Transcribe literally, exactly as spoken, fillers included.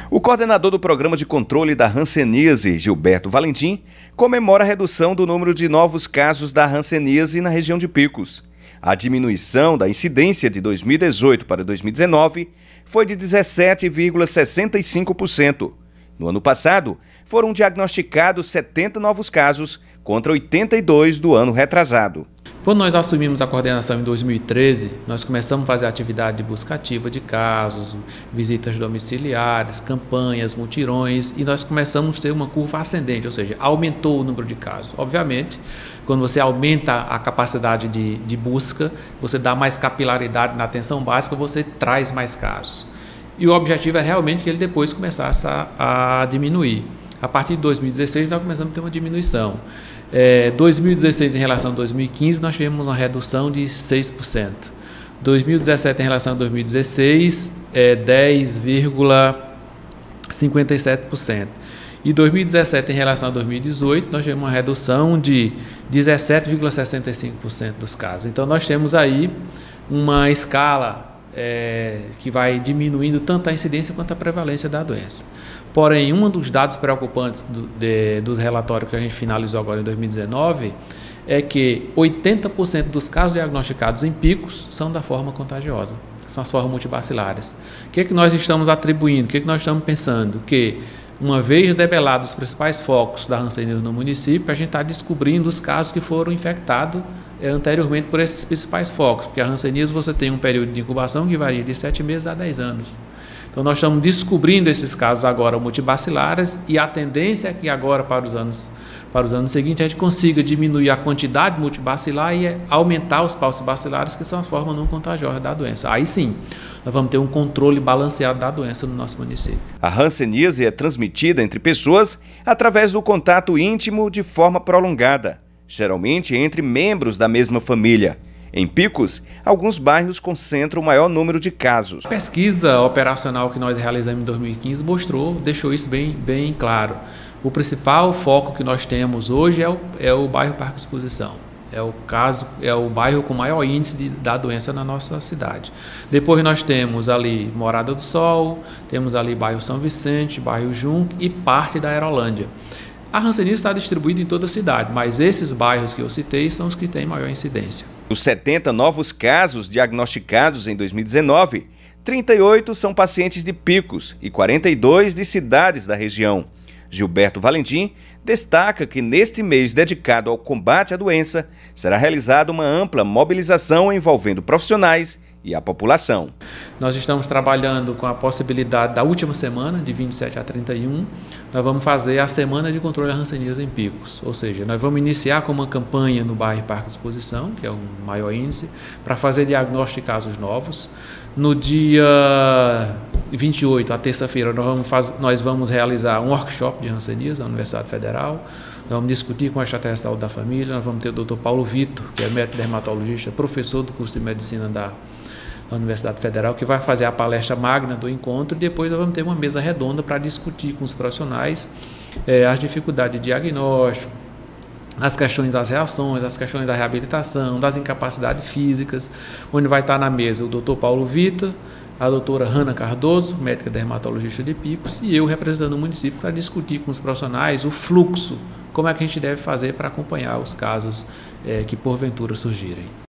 O coordenador do Programa de Controle da Hanseníase, Gilberto Valentim, comemora a redução do número de novos casos da hanseníase na região de Picos. A diminuição da incidência de dois mil e dezoito para dois mil e dezenove foi de dezessete vírgula sessenta e cinco por cento. No ano passado, foram diagnosticados setenta novos casos, contra oitenta e dois do ano retrasado. Quando nós assumimos a coordenação em dois mil e treze, nós começamos a fazer atividade de busca ativa de casos, visitas domiciliares, campanhas, mutirões, e nós começamos a ter uma curva ascendente, ou seja, aumentou o número de casos. Obviamente, quando você aumenta a capacidade de, de busca, você dá mais capilaridade na atenção básica, você traz mais casos. E o objetivo é realmente que ele depois começasse a, a diminuir. A partir de dois mil e dezesseis, nós começamos a ter uma diminuição. É, dois mil e dezesseis em relação a dois mil e quinze, nós tivemos uma redução de seis por cento. dois mil e dezessete em relação a dois mil e dezesseis, é dez vírgula cinquenta e sete por cento. E dois mil e dezessete em relação a dois mil e dezoito, nós tivemos uma redução de dezessete vírgula sessenta e cinco por cento dos casos. Então, nós temos aí uma escala é, que vai diminuindo tanto a incidência quanto a prevalência da doença. Porém, um dos dados preocupantes do, de, dos relatórios que a gente finalizou agora em dois mil e dezenove é que oitenta por cento dos casos diagnosticados em Picos são da forma contagiosa, são as formas multibacilares. O que é que nós estamos atribuindo? O que é que nós estamos pensando? Que, uma vez debelados os principais focos da hanseníase no município, a gente está descobrindo os casos que foram infectados é, anteriormente por esses principais focos, porque a hanseníase você tem um período de incubação que varia de sete meses a dez anos. Então, nós estamos descobrindo esses casos agora multibacilares e a tendência é que agora, para os anos, para os anos seguintes, a gente consiga diminuir a quantidade multibacilar e aumentar os paucibacilares, que são as formas não contagiosas da doença. Aí sim, nós vamos ter um controle balanceado da doença no nosso município. A hanseníase é transmitida entre pessoas através do contato íntimo de forma prolongada, geralmente entre membros da mesma família. Em Picos, alguns bairros concentram o maior número de casos. A pesquisa operacional que nós realizamos em dois mil e quinze mostrou, deixou isso bem, bem claro. O principal foco que nós temos hoje é o, é o bairro Parque Exposição. É o caso, é o bairro com maior índice de, da doença na nossa cidade. Depois nós temos ali Morada do Sol, temos ali bairro São Vicente, bairro Junco e parte da Aerolândia. A hanseníase está distribuída em toda a cidade, mas esses bairros que eu citei são os que têm maior incidência. Dos setenta novos casos diagnosticados em dois mil e dezenove, trinta e oito são pacientes de Picos e quarenta e dois de cidades da região. Gilberto Valentim destaca que neste mês dedicado ao combate à doença, será realizada uma ampla mobilização envolvendo profissionais e a população. Nós estamos trabalhando com a possibilidade da última semana, de vinte e sete a trinta e um, nós vamos fazer a semana de controle da hanseníase em Picos, ou seja, nós vamos iniciar com uma campanha no bairro Parque Exposição, que é o maior índice, para fazer diagnóstico de casos novos. No dia vinte e oito, a terça-feira, nós vamos, faz, nós vamos realizar um workshop de hanseníase na Universidade Federal. Nós vamos discutir com a estratégia de saúde da família. Nós vamos ter o doutor Paulo Vitor, que é médico dermatologista, professor do curso de medicina da, da Universidade Federal, que vai fazer a palestra magna do encontro, e depois nós vamos ter uma mesa redonda para discutir com os profissionais eh, as dificuldades de diagnóstico, as questões das reações, as questões da reabilitação, das incapacidades físicas, onde vai estar na mesa o doutor Paulo Vitor, a doutora Hanna Cardoso, médica dermatologista de Picos, e eu representando o município para discutir com os profissionais o fluxo, como é que a gente deve fazer para acompanhar os casos eh, que porventura surgirem.